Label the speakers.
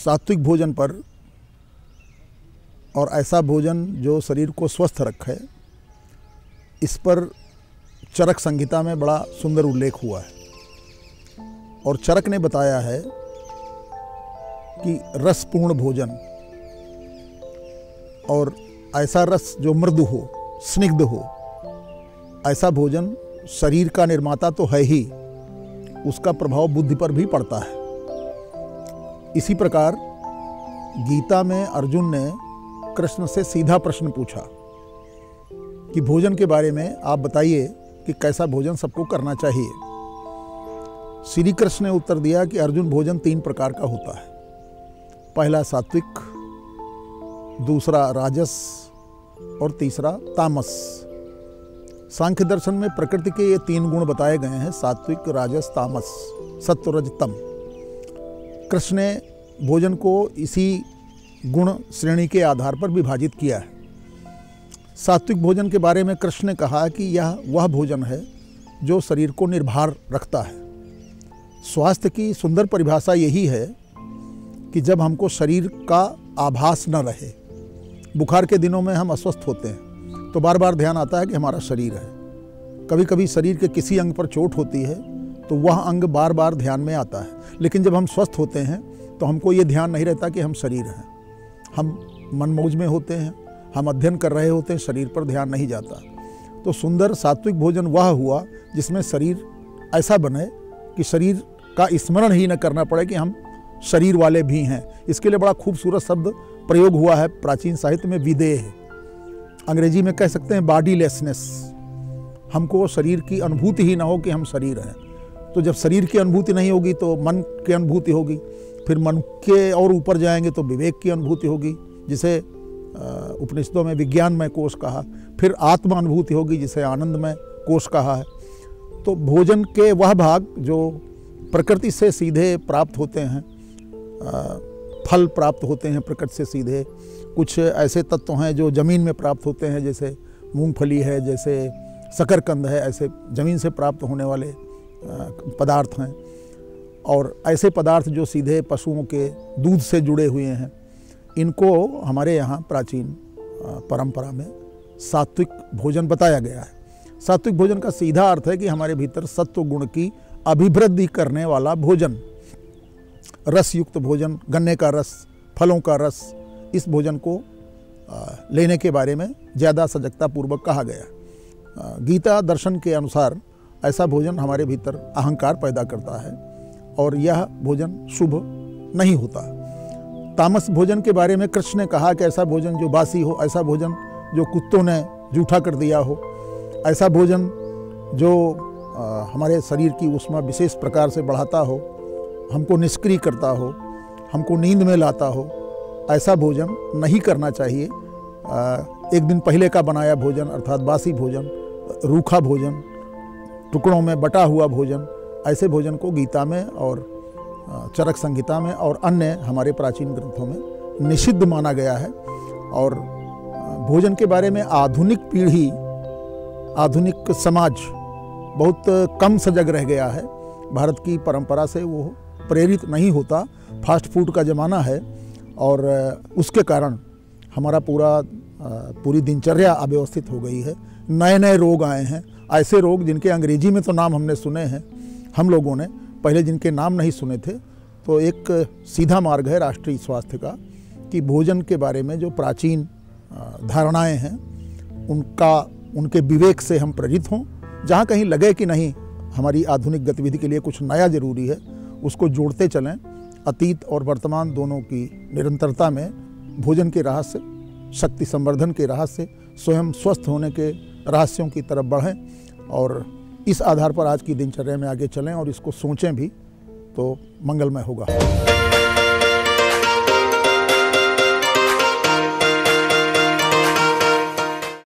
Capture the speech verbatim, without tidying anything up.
Speaker 1: सात्विक भोजन पर और ऐसा भोजन जो शरीर को स्वस्थ रखे, इस पर चरक संहिता में बड़ा सुंदर उल्लेख हुआ है। और चरक ने बताया है कि रसपूर्ण भोजन और ऐसा रस जो मृदु हो, स्निग्ध हो, ऐसा भोजन शरीर का निर्माता तो है ही, उसका प्रभाव बुद्धि पर भी पड़ता है। इसी प्रकार गीता में अर्जुन ने कृष्ण से सीधा प्रश्न पूछा कि भोजन के बारे में आप बताइए कि कैसा भोजन सबको करना चाहिए। श्री कृष्ण ने उत्तर दिया कि अर्जुन, भोजन तीन प्रकार का होता है। पहला सात्विक, दूसरा राजस और तीसरा तामस। सांख्य दर्शन में प्रकृति के ये तीन गुण बताए गए हैं, सात्विक, राजस, तामस, सत्व, रज, तम। कृष्ण ने भोजन को इसी गुण श्रेणी के आधार पर विभाजित किया है। सात्विक भोजन के बारे में कृष्ण ने कहा कि यह वह भोजन है जो शरीर को निर्भर रखता है। स्वास्थ्य की सुंदर परिभाषा यही है कि जब हमको शरीर का आभास न रहे। बुखार के दिनों में हम अस्वस्थ होते हैं तो बार बार ध्यान आता है कि हमारा शरीर है। कभी कभी शरीर के किसी अंग पर चोट होती है तो वह अंग बार बार ध्यान में आता है। लेकिन जब हम स्वस्थ होते हैं तो हमको ये ध्यान नहीं रहता कि हम शरीर हैं। हम मनमौज में होते हैं, हम अध्ययन कर रहे होते हैं, शरीर पर ध्यान नहीं जाता। तो सुंदर सात्विक भोजन वह हुआ जिसमें शरीर ऐसा बने कि शरीर का स्मरण ही न करना पड़े कि हम शरीर वाले भी हैं। इसके लिए बड़ा खूबसूरत शब्द प्रयोग हुआ है प्राचीन साहित्य में, विदेह। अंग्रेजी में कह सकते हैं बॉडीलेसनेस। हमको शरीर की अनुभूति ही ना हो कि हम शरीर हैं। तो जब शरीर की अनुभूति नहीं होगी तो मन की अनुभूति होगी, फिर मन के और ऊपर जाएंगे तो विवेक की अनुभूति होगी, जिसे उपनिषदों में विज्ञानमय कोश कहा। फिर आत्मा अनुभूति होगी, जिसे आनंदमय कोश कहा है। तो भोजन के वह भाग जो प्रकृति से सीधे प्राप्त होते हैं, फल प्राप्त होते हैं प्रकृति से सीधे। कुछ ऐसे तत्व हैं जो ज़मीन में प्राप्त होते हैं, जैसे मूंगफली है, जैसे शकरकंद है, ऐसे ज़मीन से प्राप्त होने वाले पदार्थ हैं। और ऐसे पदार्थ जो सीधे पशुओं के दूध से जुड़े हुए हैं, इनको हमारे यहाँ प्राचीन परंपरा में सात्विक भोजन बताया गया है। सात्विक भोजन का सीधा अर्थ है कि हमारे भीतर सत्व गुण की अभिवृद्धि करने वाला भोजन, रस युक्त भोजन, गन्ने का रस, फलों का रस, इस भोजन को लेने के बारे में ज़्यादा सजगता पूर्वक कहा गया। गीता दर्शन के अनुसार ऐसा भोजन हमारे भीतर अहंकार पैदा करता है और यह भोजन शुभ नहीं होता। तामस भोजन के बारे में कृष्ण ने कहा कि ऐसा भोजन जो बासी हो, ऐसा भोजन जो कुत्तों ने जूठा कर दिया हो, ऐसा भोजन जो आ, हमारे शरीर की ऊष्मा विशेष प्रकार से बढ़ाता हो, हमको निष्क्रिय करता हो, हमको नींद में लाता हो, ऐसा भोजन नहीं करना चाहिए। आ, एक दिन पहले का बनाया भोजन अर्थात बासी भोजन, रूखा भोजन, टुकड़ों में बटा हुआ भोजन, ऐसे भोजन को गीता में और चरक संहिता में और अन्य हमारे प्राचीन ग्रंथों में निषिद्ध माना गया है। और भोजन के बारे में आधुनिक पीढ़ी, आधुनिक समाज बहुत कम सजग रह गया है। भारत की परंपरा से वो प्रेरित नहीं होता। फास्ट फूड का ज़माना है और उसके कारण हमारा पूरा पूरी दिनचर्या अव्यवस्थित हो गई है। नए नए रोग आए हैं, ऐसे रोग जिनके अंग्रेजी में तो नाम हमने सुने हैं, हम लोगों ने पहले जिनके नाम नहीं सुने थे। तो एक सीधा मार्ग है राष्ट्रीय स्वास्थ्य का कि भोजन के बारे में जो प्राचीन धारणाएं हैं उनका उनके विवेक से हम प्रेरित हों। जहाँ कहीं लगे कि नहीं हमारी आधुनिक गतिविधि के लिए कुछ नया जरूरी है, उसको जोड़ते चलें। अतीत और वर्तमान दोनों की निरंतरता में भोजन के रहस्य, शक्ति संवर्धन के रहस्य, स्वयं स्वस्थ होने के रहस्यों की तरफ बढ़ें और इस आधार पर आज की दिनचर्या में आगे चलें और इसको सोचें भी, तो मंगलमय होगा।